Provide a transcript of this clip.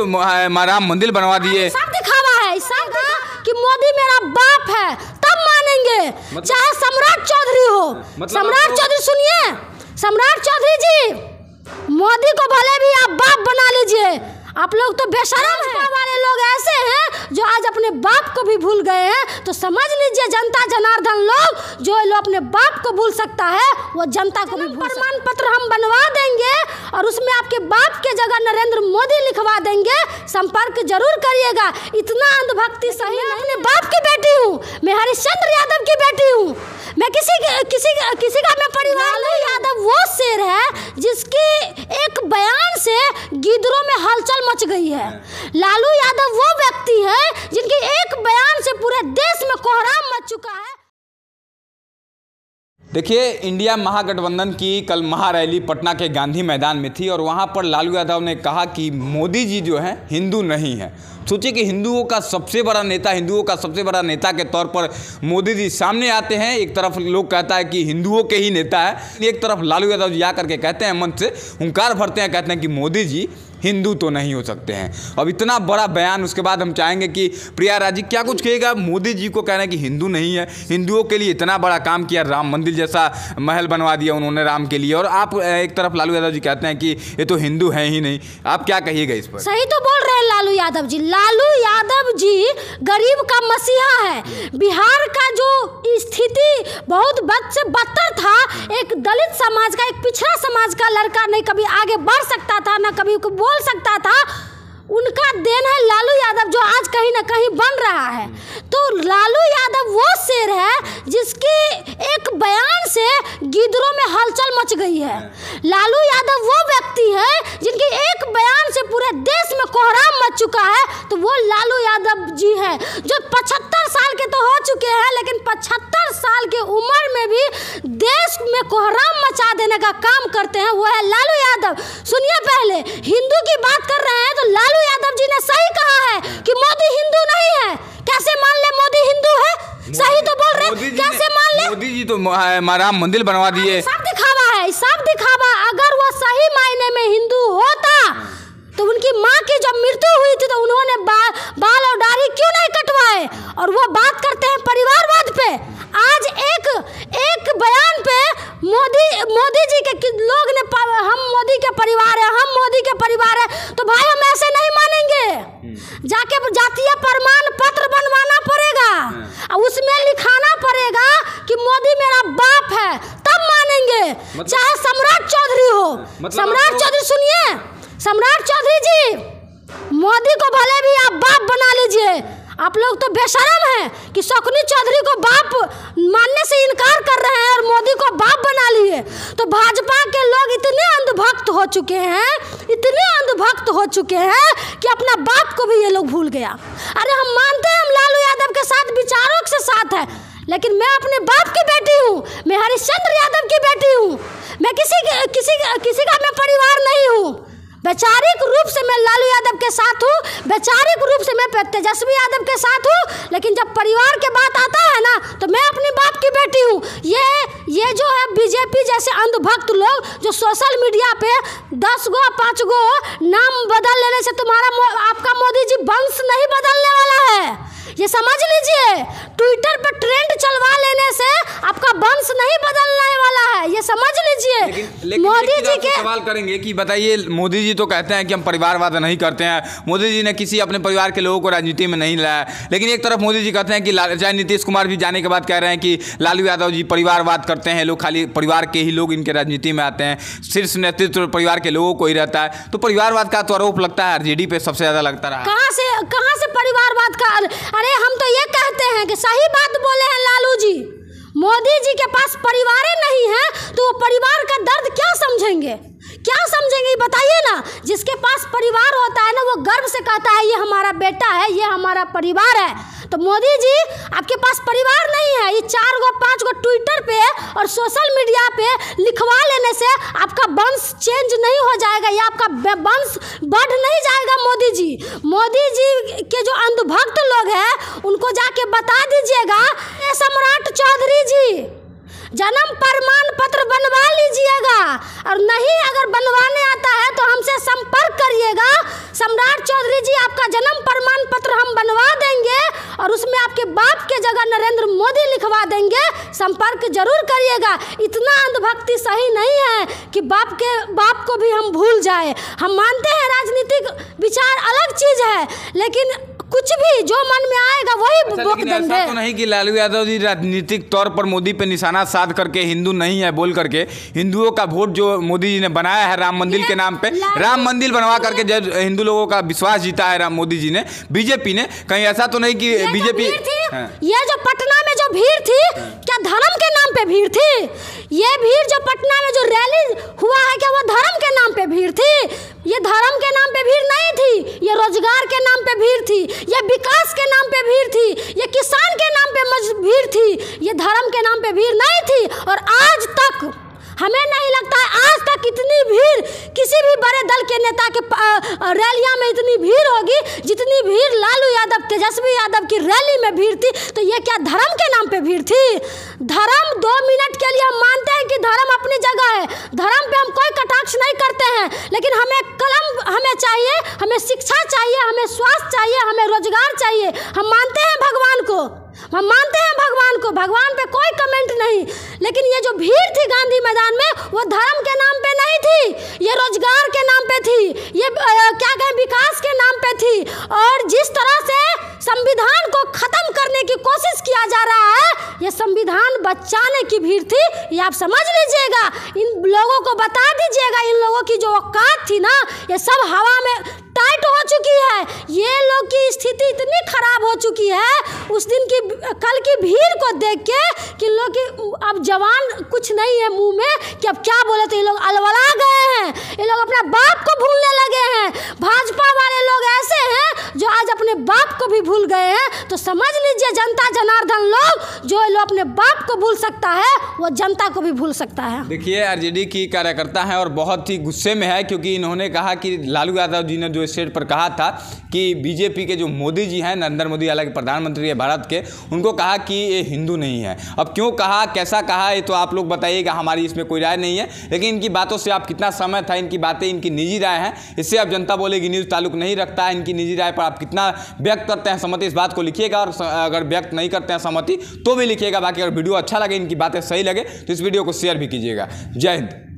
तो राम मंदिर बनवा दिए। सब दिखावा है, सब कि मोदी मेरा बाप है तब मानेंगे, चाहे सम्राट चौधरी हो। सम्राट चौधरी सुनिए, सम्राट चौधरी जी, मोदी को भले भी आप बाप बना लीजिए, आप लोग तो बेशरम है। वाले लोग ऐसे हैं जो आज अपने बाप को भी भूल गए हैं। तो समझ लीजिए जनता जनार्दन लोग, जो लोग अपने बाप को भूल सकता है वो जनता को भी भूल। प्रमाण पत्र हम बनवा देंगे और उसमें आपके बाप के जगह नरेंद्र मोदी लिखवा देंगे, संपर्क जरूर करिएगा। इतना अंधभक्ति सही नहीं। अपने बाप की बेटी हूँ, मैं हरिश्चंद्र यादव की बेटी हूँ, मैं किसी का मैं परिवार नहीं। यादव वो शेर है जिसकी एक बयान से गिद्धरों में हलचल मच गई है। लालू यादव वो व्यक्ति है जिनके एक बयान से पूरे देश में कोहराम मच चुका है। देखिए, इंडिया महागठबंधन की कल महारैली पटना के गांधी मैदान में थी और वहां पर लालू यादव ने कहा कि मोदी जी जो हैं हिंदू नहीं है। सोचिए कि हिंदुओं का सबसे बड़ा नेता के तौर पर मोदी जी सामने आते हैं। एक तरफ लोग कहता है कि हिंदुओं के ही नेता है, एक तरफ लालू यादव जी आकर के कहते हैं, मन से हुंकार भरते हैं, कहते हैं कि मोदी जी हिंदू तो नहीं हो सकते हैं। अब इतना बड़ा बयान, उसके बाद हम चाहेंगे कि प्रिया राजी क्या कुछ कहेगा। मोदी जी को कह रहे हैं कि हिंदू नहीं है, हिंदुओं के लिए इतना बड़ा काम किया, राम मंदिर जैसा महल बनवा दिया उन्होंने राम के लिए, और आप एक तरफ लालू यादव जी कहते हैं कि ये तो हिंदू है ही नहीं। आप क्या कहिएगा इस पर? सही तो बोल रहे हैं लालू यादव जी। लालू यादव जी गरीब का मसीहा है। बिहार का जो स्थिति बहुत बद से बदतर था, एक दलित समाज का, एक पिछड़ा समाज का लड़का नहीं कभी आगे बढ़ सकता था, ना कभी बोल सकता था, उनका देन है लालू यादव जो आज कहीं ना कहीं बन रहा है। तो लालू यादव वो शेर है जिसकी एक बयान से गिद्धरों में हलचल मच गई है। लालू यादव वो व्यक्ति है जिनके एक बयान से पूरे देश में कोहराम मच चुका है। तो वो लालू यादव जी है जो 75 साल के तो हो चुके हैं, लेकिन 75 साल की उम्र में भी देश में कोहराम मचा देने का काम करते हैं, वो है लालू यादव। सुनिए, पहले हिंदू की बात कर रहे हैं तो लालू यादव जी ने सही कहा है कि मोदी हिंदू नहीं है। कैसे मान ले मोदी हिंदू है? सही तो बोल रहे हैं, कैसे मान ले? मोदी जी तो राम मंदिर बनवा दिए। सब दिखावा है, सब दिखावा। अगर वो सही मायने में हिंदू होता तो उनकी माँ की जब मृत्यु हुई थी तो उन्होंने बाल और दाढ़ी क्यों नहीं कटवाए? और वो बात करते हैं परिवारवाद पे। आज एक बयान पे मोदी जी के लोग ने, हम मोदी के परिवार है, हम मोदी के परिवार है, तो भाई हम ऐसे नहीं मानेंगे। जाके जातीय प्रमाण पत्र बनवाना पड़ेगा, उसमें लिखाना पड़ेगा कि मोदी मेरा बाप है, तब मानेंगे। चाहे सम्राट चौधरी हो। सम्राट चौधरी सुनिए, सम्राट चौधरी जी, मोदी को भले भी आप बाप बना लीजिए, आप लोग तो बेशरम हैं कि शकुनी चौधरी को बाप मानने से इनकार कर रहे हैं और मोदी को बाप बना लिए। तो भाजपा के लोग इतने अंधभक्त हो चुके हैं, इतने अंधभक्त हो चुके हैं कि अपना बाप को भी ये लोग भूल गया। अरे हम मानते हैं हम लालू यादव के साथ विचारों के साथ है, लेकिन मैं अपने बाप की बेटी हूँ, मैं हरिश्चंद्र यादव की बेटी हूँ, मैं किसी का मैं परिवार नहीं हूँ। वैचारिक रूप से मैं लालू यादव के साथ हूँ, वैचारिक रूप से मैं तेजस्वी यादव के साथ हूँ, लेकिन जब परिवार के बात आता है ना तो मैं अपने बाप की बेटी हूँ। ये जो है बीजेपी जैसे अंधभक्त लोग जो सोशल मीडिया पे 10 गो 5 गो नाम बदल लेने से आपका मोदी जी वंश नहीं बदलने वाला है, ये समझ लीजिए। ट्विटर पर ट्रेंड चलवा लेने से आपका वंश नहीं बदलने वाला है, ये समझ लीजिए। लेकिन मोदी जी के सवाल करेंगे कि बताइए, मोदी जी तो कहते हैं कि हम परिवारवाद नहीं करते हैं, मोदी जी ने किसी अपने परिवार के लोगों को राजनीति में नहीं लाया, लेकिन एक तरफ मोदी जी कहते हैं कि चाहे नीतीश कुमार भी जाने के बाद कह रहे हैं कि लालू यादव जी परिवारवाद करते हैं, लोग खाली परिवार के ही लोग इनके राजनीति में आते हैं, शीर्ष नेतृत्व परिवार के लोगों को ही रहता है। तो परिवारवाद का तो आरोप लगता है आरजेडी पे सबसे ज्यादा लगता रहा। कहाँ से परिवारवाद का? अरे हम तो ये कहते हैं कि सही बात बोले हैं लालू जी। मोदी जी के पास परिवार नहीं है तो वो परिवार का दर्द क्या समझेंगे? बताइए ना। जिसके पास परिवार होता है ना वो गर्व से कहता है ये हमारा बेटा है, ये हमारा परिवार है। तो मोदी जी आपके पास परिवार नहीं है, ये 4 गो 5 गो ट्विटर पे और सोशल मीडिया पे लिखवा लेने से आपका वंश चेंज नहीं हो जाएगा या आपका वंश बढ़ नहीं जाएगा। मोदी जी के जो अंधभक्त लोग हैं उनको जाके बता दीजिएगा। सम्राट चौधरी जी, जन्म प्रमाण पत्र बनवा लीजिएगा, और नहीं अगर बनवाने आता है तो हमसे संपर्क करिएगा। सम्राट चौधरी जी, आपका जन्म प्रमाण पत्र हम बनवा देंगे और उसमें आपके बाप के जगह नरेंद्र मोदी लिखवा देंगे। संपर्क जरूर करिएगा। इतना अंधभक्ति सही नहीं है कि बाप को भी हम भूल जाए। हम मानते हैं राजनीतिक विचार अलग चीज है, लेकिन कुछ भी जो मन में आएगा वही बोक देंगे। ऐसा तो नहीं कि लालू यादव जी राजनीतिक तौर पर मोदी पे निशाना साध करके हिंदू नहीं है बोल करके हिंदुओं का वोट जो मोदी जी ने बनाया है राम मंदिर के नाम पे, राम मंदिर बनवा करके जब हिंदू लोगों का विश्वास जीता है राम मोदी जी ने, बीजेपी ने, कहीं ऐसा तो नहीं कि बीजेपी ये जो पटना में जो भीड़ थी, क्या धर्म के नाम पे भीड़ थी? ये भीड़ जो पटना में जो रैली हुआ है, क्या वो धर्म के नाम पे भीड़ थी? ये धर्म के नाम पे भीड़ नहीं थी, ये रोजगार के नाम पे भीड़ थी, ये विकास के नाम पे भीड़ थी, ये किसान के नाम पे भीड़ थी, ये धर्म के नाम पे भीड़ नहीं थी। और आज तक हमें नहीं लगता है आज तक इतनी भीड़ किसी भी बड़े दल के नेता के रैलियां में इतनी भीड़ होगी जितनी भीड़ लालू यादव, तेजस्वी यादव की रैली में भीड़ थी। तो ये क्या धर्म के नाम पे भीड़ थी? धर्म 2 मिनट के लिए हम मानते हैं कि धर्म अपनी जगह है, धर्म पे हम कोई कटाक्ष नहीं करते हैं, लेकिन हमें कलम हमें चाहिए, हमें शिक्षा चाहिए, हमें स्वास्थ्य चाहिए, हमें रोजगार चाहिए। हम मानते हैं भगवान को, हम मानते हैं भगवान को, भगवान पे कोई कमेंट नहीं, लेकिन ये जो भीड़ थी गांधी मैदान में वो धर्म के नाम पे नहीं थी, ये रोजगार के नाम पे थी, ये क्या कहें विकास के नाम पे थी। और जिस तरह से संविधान को खत्म करने की कोशिश किया जा रहा है, ये संविधान बचाने की भीड़ थी, ये आप समझ लीजिएगा। इन लोगों को बता दीजिएगा, इन लोगों की जो औकात थी ना, ये सब हवा में टाइट हो चुकी है। ये लोग की स्थिति इतनी खराब हो चुकी है उस दिन की, कल की भीड़ को देख के कि लोग की अब जवान कुछ नहीं है मुंह में कि अब क्या बोले, तो ये लोग अलवला गए हैं, ये लोग अपना बाप को भूलने लगे हैं। भाजपा वाले लोग ऐसे हैं जो आज अपने बाप को भी भूल गए हैं। तो समझ लीजिए जनता जनार्दन लोग, जो लोग अपने बाप को भूल सकता है वो जनता को भी भूल सकता है। देखिए आरजेडी की कार्यकर्ता हैं और बहुत ही गुस्से में है, क्योंकि इन्होंने कहा कि लालू यादव जी ने जो स्टेज पर कहा था कि बीजेपी के जो मोदी जी हैं, नरेंद्र मोदी हालांकि प्रधानमंत्री है भारत के, उनको कहा कि ये हिंदू नहीं है। अब क्यों कहा, कैसा कहा, ये तो आप लोग बताइएगा, हमारी इसमें कोई राय नहीं है। लेकिन इनकी बातों से आप कितना सहमत था, इनकी बातें इनकी निजी राय हैं, इससे अब जनता बोलेगी न्यूज़ ताल्लुक नहीं रखता है। इनकी निजी राय पर आप कितना व्यक्त करते हैं सहमति, इस बात को लिखिएगा, और अगर व्यक्त नहीं करते हैं सहमति तो भी लिखिएगा। बाकी अगर वीडियो अच्छा लगे, इनकी बातें सही लगे तो इस वीडियो को शेयर भी कीजिएगा। जय हिंद।